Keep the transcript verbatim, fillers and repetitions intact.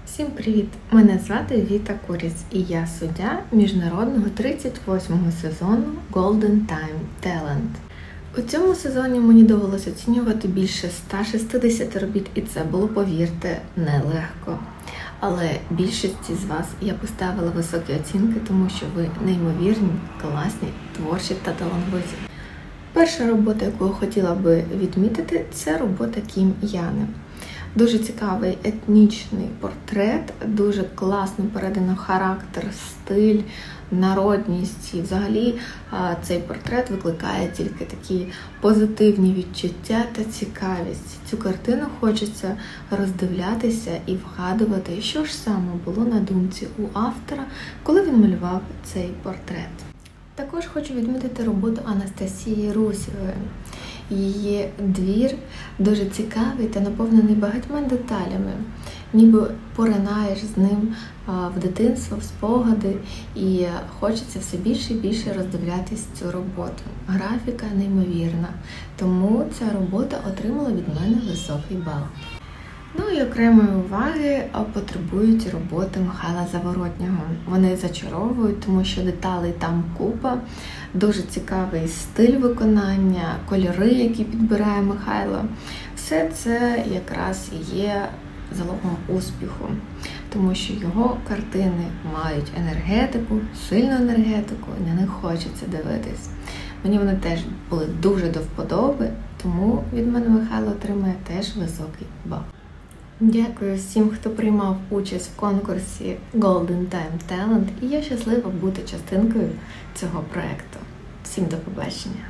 Всім привіт! Мене звати Віта Куріць і я суддя міжнародного тридцять восьмого сезону Golden Time Talent. У цьому сезоні мені довелося оцінювати більше ста шістдесят робіт, і це було, повірте, нелегко. Але більшості з вас я поставила високі оцінки, тому що ви неймовірні, класні, творчі та талановиті. Перша робота, яку я хотіла би відмітити, це робота Кім Яни. Дуже цікавий етнічний портрет, дуже класно передано характер, стиль, народність. І взагалі цей портрет викликає тільки такі позитивні відчуття та цікавість. Цю картину хочеться роздивлятися і вгадувати, що ж саме було на думці у автора, коли він малював цей портрет. Також хочу відмітити роботу Анастасії Русєвої. Її двір дуже цікавий та наповнений багатьма деталями. Ніби поринаєш з ним в дитинство, в спогади, і хочеться все більше і більше роздивлятись цю роботу. Графіка неймовірна, тому ця робота отримала від мене високий бал. Ну і окремої уваги потребують роботи Михайла Заворотнього. Вони зачаровують, тому що деталей там купа, дуже цікавий стиль виконання, кольори, які підбирає Михайло. Все це якраз і є залогом успіху, тому що його картини мають енергетику, сильну енергетику, і на них хочеться дивитись. Мені вони теж були дуже до вподоби, тому від мене Михайло отримує теж високий бал. Дякую всім, хто приймав участь в конкурсі Golden Time Talent, і я щаслива бути частинкою цього проєкту. Всім до побачення!